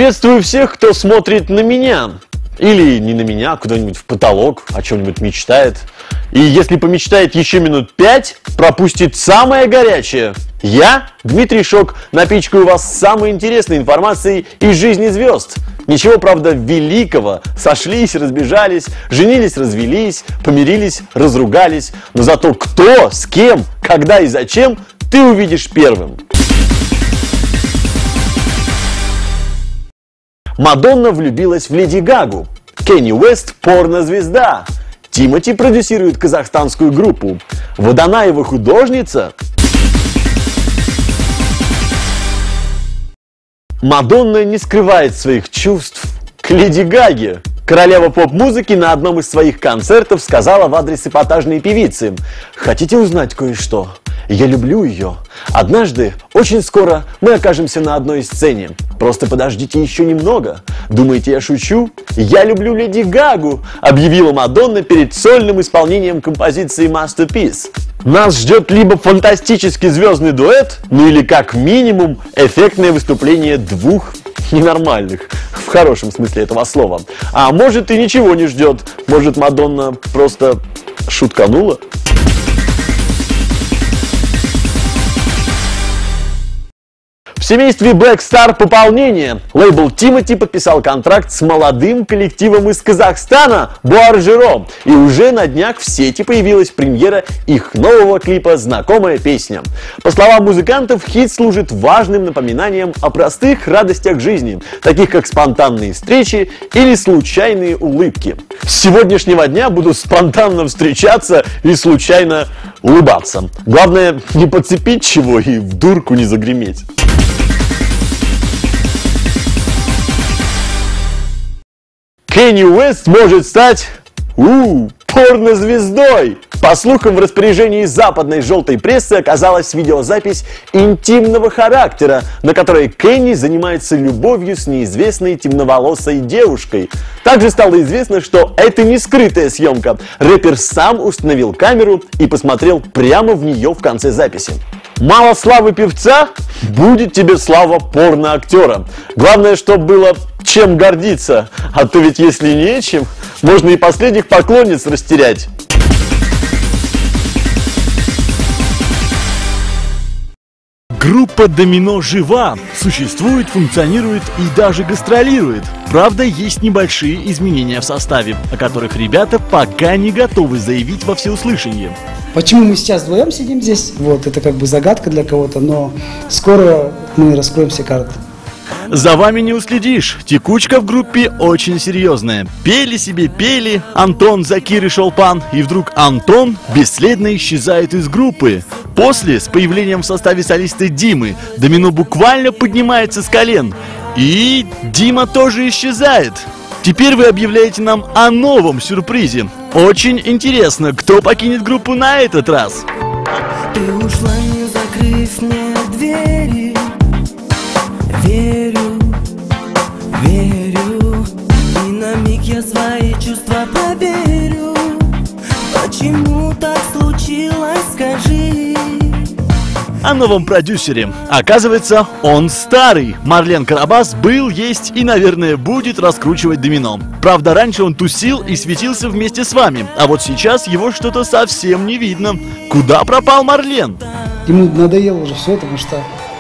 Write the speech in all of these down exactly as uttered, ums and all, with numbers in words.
Приветствую всех, кто смотрит на меня. Или не на меня, а куда-нибудь в потолок, о чем-нибудь мечтает. И если помечтает еще минут пять, пропустит самое горячее. Я, Дмитрий Шок, напичкаю вас самой интересной информацией из жизни звезд. Ничего, правда, великого. Сошлись, разбежались, женились, развелись, помирились, разругались. Но зато кто, с кем, когда и зачем, ты увидишь первым. Мадонна влюбилась в Леди Гагу. Кенни Уэст – порнозвезда. Тимати продюсирует казахстанскую группу. Водонаева художница. Мадонна не скрывает своих чувств к Леди Гаге. Королева поп-музыки на одном из своих концертов сказала в адрес эпатажной певицы: «Хотите узнать кое-что? Я люблю ее. Однажды, очень скоро, мы окажемся на одной сцене. Просто подождите еще немного. Думаете, я шучу? Я люблю Леди Гагу», объявила Мадонна перед сольным исполнением композиции «Masterpiece». Нас ждет либо фантастический звездный дуэт, ну или как минимум эффектное выступление двух ненормальных, в хорошем смысле этого слова. А может и ничего не ждет. Может, Мадонна просто шутканула? В семействе Black Star пополнение. Лейбл Тимати подписал контракт с молодым коллективом из Казахстана Буаржеро. И уже на днях в сети появилась премьера их нового клипа «Знакомая песня». По словам музыкантов, хит служит важным напоминанием о простых радостях жизни, таких как спонтанные встречи или случайные улыбки. С сегодняшнего дня буду спонтанно встречаться и случайно улыбаться. Главное, не подцепить чего и в дурку не загреметь. Кенни Уэст может стать у, порнозвездой. По слухам, в распоряжении западной желтой прессы оказалась видеозапись интимного характера, на которой Кенни занимается любовью с неизвестной темноволосой девушкой. Также стало известно, что это не скрытая съемка. Рэпер сам установил камеру и посмотрел прямо в нее в конце записи. Мало славы певца, будет тебе слава порноактера. Главное, чтобы было чем гордиться, а то ведь если нечем, можно и последних поклонниц растерять. Группа «Домино» жива, существует, функционирует и даже гастролирует. Правда, есть небольшие изменения в составе, о которых ребята пока не готовы заявить во всеуслышание. Почему мы сейчас вдвоем сидим здесь? Вот, это как бы загадка для кого-то, но скоро мы раскроем все карты. За вами не уследишь. Текучка в группе очень серьезная. Пели себе, пели Антон, Закир и Шолпан, и вдруг Антон бесследно исчезает из группы. После, с появлением в составе солиста Димы, Домино буквально поднимается с колен. И Дима тоже исчезает. Теперь вы объявляете нам о новом сюрпризе. Очень интересно, кто покинет группу на этот раз. Ты ушла, не закрыв мне двери. Верю, верю, и на миг я свои чувства проверю. Почему так случилось, скажи. О новом продюсере. Оказывается, он старый. Марлен Карабас был, есть и, наверное, будет раскручивать Домино. Правда, раньше он тусил и светился вместе с вами, а вот сейчас его что-то совсем не видно. Куда пропал Марлен? Ему надоело уже все, потому что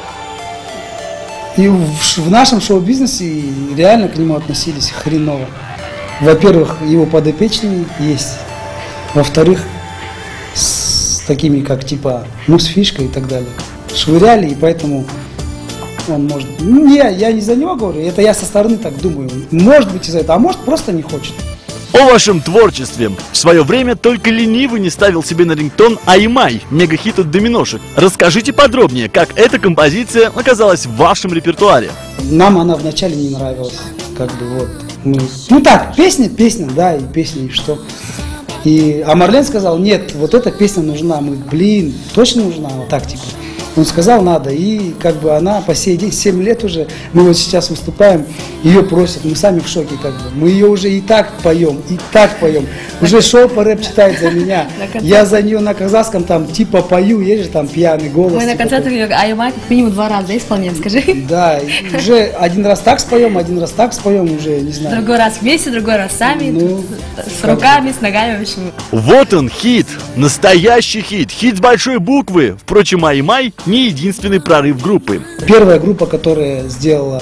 и в, в нашем шоу-бизнесе реально к нему относились хреново. Во-первых, его подопечные есть. Во-вторых, с такими, как типа, ну, с фишкой и так далее. Швыряли, и поэтому он может... Не, я не за него говорю, это я со стороны так думаю. Может быть из-за этого, а может просто не хочет. О вашем творчестве. В свое время только ленивый не ставил себе на рингтон «Аймай», мегахит от Доминошек. Расскажите подробнее, как эта композиция оказалась в вашем репертуаре. Нам она вначале не нравилась, как бы вот. Мы... Ну так, песня, песня, да, и песня, и что. И... А Марлен сказал: нет, вот эта песня нужна. Мы, блин, точно нужна, вот так типа. Он сказал, надо, и как бы она по сей день, семь лет уже, мы вот сейчас выступаем, ее просят, мы сами в шоке как бы. Мы ее уже и так поем, и так поем. Уже шоу по рэп читает за меня. Я за нее на казахском там типа пою, есть же там пьяный голос. Мы на концертах ее Аймай как минимум два раза, да, исполняем, скажи? Да, уже один раз так споем, один раз так споем, уже не знаю. Другой раз вместе, другой раз сами, Ну, с руками, с ногами, в общем. Вот он, хит, настоящий хит, хит с большой буквы. Впрочем, Аймай не единственный прорыв группы. Первая группа, которая сделала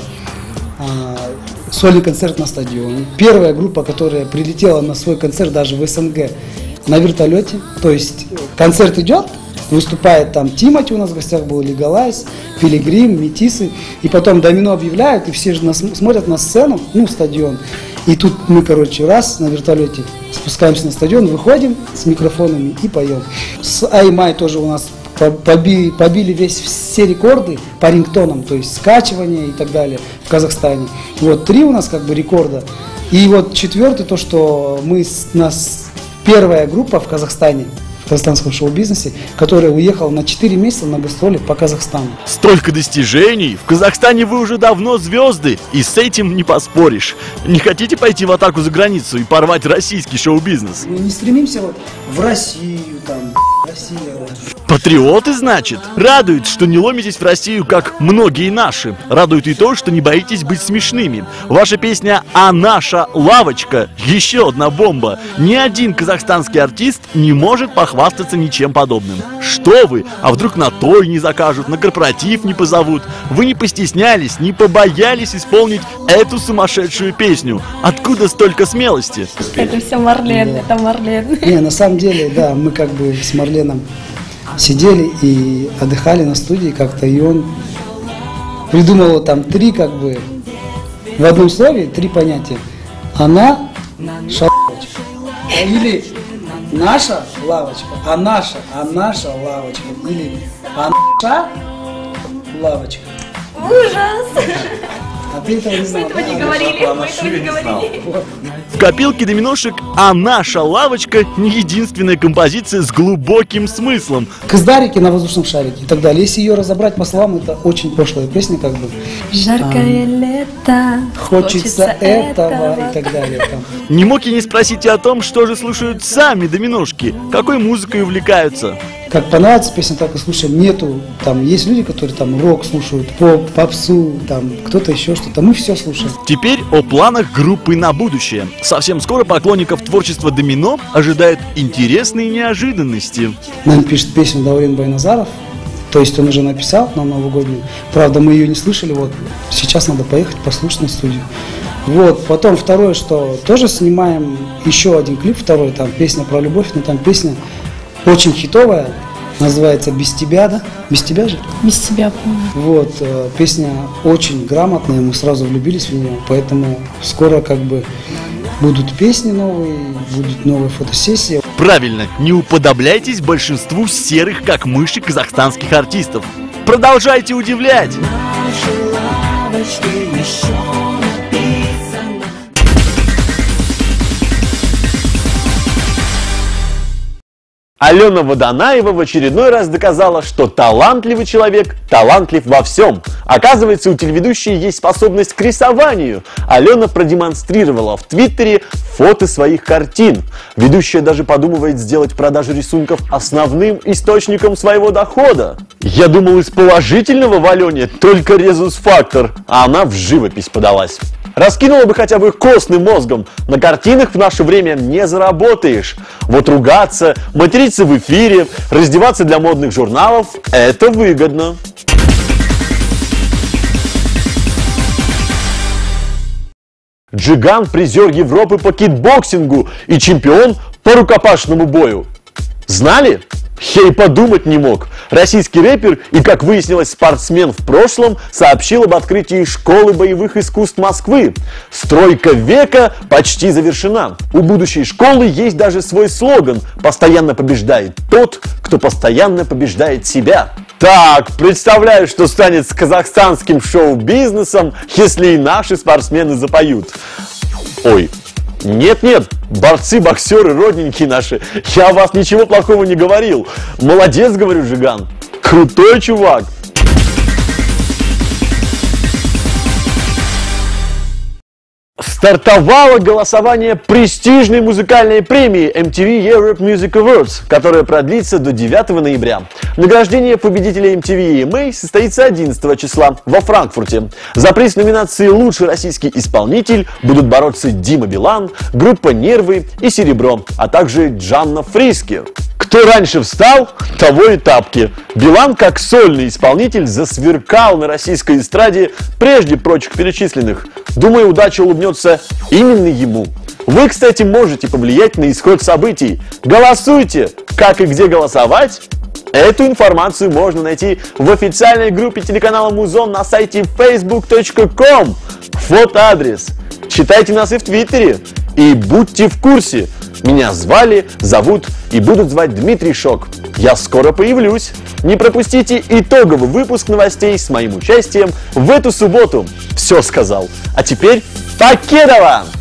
а, сольный концерт на стадионе. Первая группа, которая прилетела на свой концерт даже в СНГ на вертолете. То есть концерт идет, выступает там Тимати, у нас в гостях был Лигалайз, Пилигрим, Метисы. И потом Домино объявляют, и все же нас, смотрят на сцену, ну, стадион. И тут мы, короче, раз на вертолете спускаемся на стадион, выходим с микрофонами и поем. С Аймай тоже у нас побили, побили весь, все рекорды по рингтонам, то есть скачивание и так далее в Казахстане. Вот три у нас как бы рекорда. И вот четвертый, то, что мы, нас первая группа в Казахстане, в казахстанском шоу-бизнесе, которая уехала на четыре месяца на гастроли по Казахстану. Столько достижений! В Казахстане вы уже давно звезды, и с этим не поспоришь. Не хотите пойти в атаку за границу и порвать российский шоу-бизнес? Мы не стремимся вот в Россию, там, Россия. Патриоты, значит? Радует, что не ломитесь в Россию, как многие наши. Радует и то, что не боитесь быть смешными. Ваша песня «А наша лавочка» — еще одна бомба. Ни один казахстанский артист не может похвастаться ничем подобным. Что вы? А вдруг на той не закажут, на корпоратив не позовут? Вы не постеснялись, не побоялись исполнить эту сумасшедшую песню. Откуда столько смелости? Это все Марлен, это Марлен. Не, на самом деле, да, мы как бы с Марленом сидели и отдыхали на студии как-то, и он придумал там три как бы в одном слове три понятия. Она шалавочка. Или наша лавочка, а наша, а наша лавочка. Или а наша лавочка. Ужас! А ты этого не знал, Мы этого да? не говорили, мы этого не говорили. В копилке доминошек «А наша лавочка» не единственная композиция с глубоким смыслом. Кыздарики на воздушном шарике и так далее. Если ее разобрать по словам, это очень пошлая песня, как бы. Жаркое лето, Хочется этого и так далее. Там. Не мог я не спросить и о том, что же слушают сами доминошки, какой музыкой увлекаются. Как понравится песня, так и слушаем. Нету, там есть люди, которые там рок слушают, поп, попсу, там кто-то еще что-то. Мы все слушаем. Теперь о планах группы на будущее. Совсем скоро поклонников творчества Домино ожидают интересные неожиданности. Нам пишет песню Даурен Байназаров. То есть он уже написал на новогоднюю. Правда, мы ее не слышали. Вот сейчас надо поехать послушать на студию. Вот, потом второе, что тоже снимаем еще один клип, второй, там песня про любовь, но там песня очень хитовая, называется «Без тебя», да? «Без тебя» же? Без тебя, помню. Вот, э, песня очень грамотная, мы сразу влюбились в нее, поэтому скоро как бы будут песни новые, будут новые фотосессии. Правильно, не уподобляйтесь большинству серых, как мыши, казахстанских артистов. Продолжайте удивлять! Алена Водонаева в очередной раз доказала, что талантливый человек талантлив во всем. Оказывается, у телеведущей есть способность к рисованию. Алена продемонстрировала в Твиттере фото своих картин. Ведущая даже подумывает сделать продажу рисунков основным источником своего дохода. Я думал, из положительного в Алене только резус-фактор, а она в живопись подалась. Раскинула бы хотя бы костным мозгом. На картинах в наше время не заработаешь. Вот ругаться, материться в эфире, раздеваться для модных журналов – это выгодно. Джиган – призер Европы по кикбоксингу и чемпион по рукопашному бою. Знали? Я и подумать не мог. Российский рэпер и, как выяснилось, спортсмен в прошлом сообщил об открытии школы боевых искусств Москвы. Стройка века почти завершена. У будущей школы есть даже свой слоган: «Постоянно побеждает тот, кто постоянно побеждает себя». Так, представляю, что станет с казахстанским шоу-бизнесом, если и наши спортсмены запоют. Ой. Нет-нет, борцы, боксеры, родненькие наши, я о вас ничего плохого не говорил. Молодец, говорю, Джиган. Крутой чувак. Стартовало голосование престижной музыкальной премии эм ти ви Europe Music Awards, которая продлится до девятого ноября. Награждение победителей эм ти ви и эм эй состоится одиннадцатого числа во Франкфурте. За приз в номинации «Лучший российский исполнитель» будут бороться Дима Билан, группа «Нервы» и «Серебро», а также Джанна Фриски. Кто раньше встал, того и тапки. Билан, как сольный исполнитель, засверкал на российской эстраде прежде прочих перечисленных. Думаю, удача улыбнется именно ему. Вы, кстати, можете повлиять на исход событий. Голосуйте! Как и где голосовать? Эту информацию можно найти в официальной группе телеканала Музон на сайте фейсбук точка ком. Фотоадрес. Читайте нас и в Твиттере. И будьте в курсе. Меня звали, зовут и будут звать Дмитрий Шок. Я скоро появлюсь. Не пропустите итоговый выпуск новостей с моим участием в эту субботу. Все сказал. А теперь покедова!